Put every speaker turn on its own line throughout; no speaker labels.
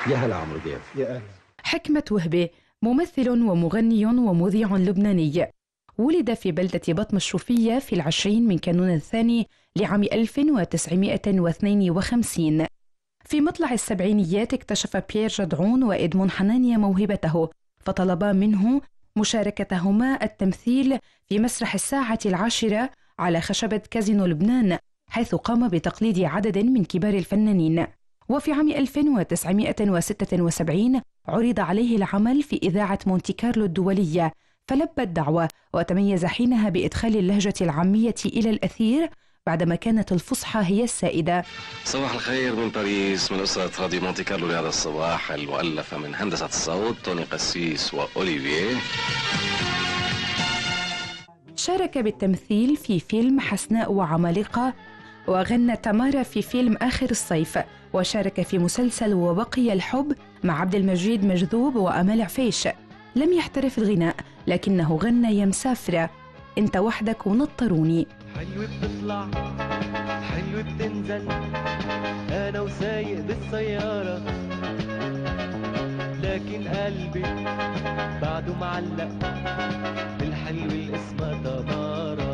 يا هلا عمرو دياب.
يا أهلا.
حكمة وهبة ممثل ومغني ومذيع لبناني، ولد في بلدة بطم الشوفية في 20 من كانون الثاني لعام 1952. في مطلع السبعينيات اكتشف بيير جدعون وإدمون حنانيا موهبته، فطلبا منه مشاركتهما التمثيل في مسرح الساعة 10 على خشبة كازينو لبنان، حيث قام بتقليد عدد من كبار الفنانين. وفي عام 1976 عرض عليه العمل في إذاعة مونتي كارلو الدولية، فلبى الدعوة وتميز حينها بإدخال اللهجة العامية إلى الأثير بعدما كانت الفصحى هي السائدة.
صباح الخير من باريس، من أسرة راديو مونتي كارلو لهذا الصباح، المؤلفة من هندسة الصوت توني قسيس وأوليفيه.
شارك بالتمثيل في فيلم حسناء وعمالقة، وغنى تمارا في فيلم آخر الصيف، وشارك في مسلسل وبقي الحب مع عبد المجيد مجذوب وأمال عفيش. لم يحترف الغناء لكنه غنى يا مسافرة، انت وحدك ونطروني.
حلوة بتطلع حلوة بتنزل، أنا وسايق بالسيارة، لكن قلبي بعده معلق بالحلوة اللي اسمها تمارا.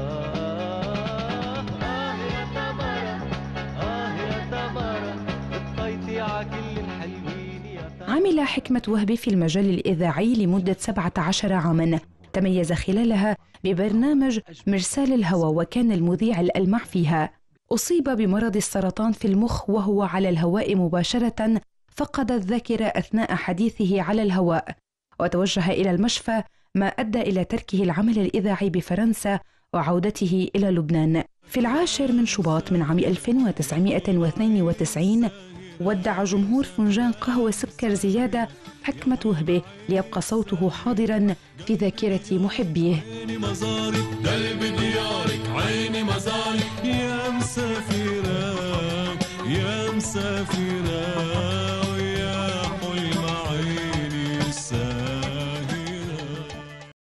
يا تمارا، يا تمارا، بتطيطي ع كل الحلوين يا تمارا.
عمل حكمة وهبة في المجال الإذاعي لمدة 17 عاماً، تميز خلالها ببرنامج مرسال الهوى، وكان المذيع الألمع فيها. أصيب بمرض السرطان في المخ وهو على الهواء مباشرة، فقد الذاكرة أثناء حديثه على الهواء، وتوجه إلى المشفى، ما أدى إلى تركه العمل الإذاعي بفرنسا وعودته إلى لبنان. في 10 من شباط من عام 1992 ودع جمهور فنجان قهوة سكر زيادة حكمة وهبة، ليبقى صوته حاضرا في ذاكرة محبيه.